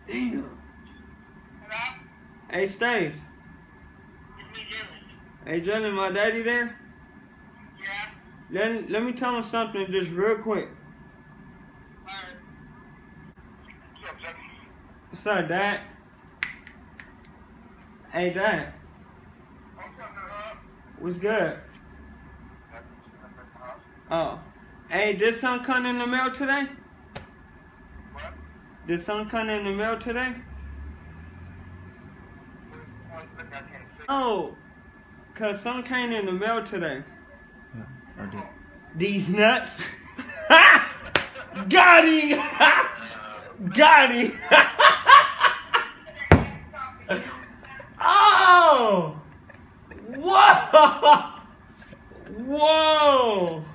Damn. Hello? Hey, Stace. It's me, Dylan. Hey, Jalen, my daddy there? Yeah? Let me tell him something just real quick. Alright. What's up, Jack? What's up, Dad? Hey, Dad. What's up, man? What's good? Oh. Hey, did something come in the mail today? What? Did something come in the mail today? Oh. Cause something came in the mail today. Yeah, I did. These nuts. Got him! Got him! Oh! Whoa! Whoa!